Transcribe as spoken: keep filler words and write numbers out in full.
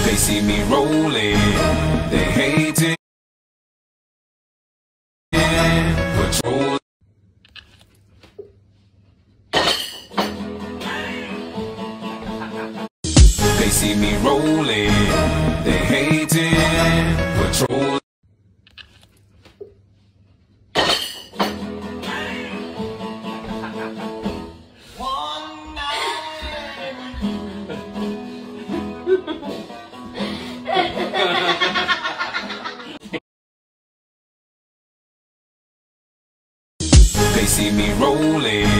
They see me rolling, they hate it. Patrol. They see me rolling, they hate it. Patrol. They see me rolling,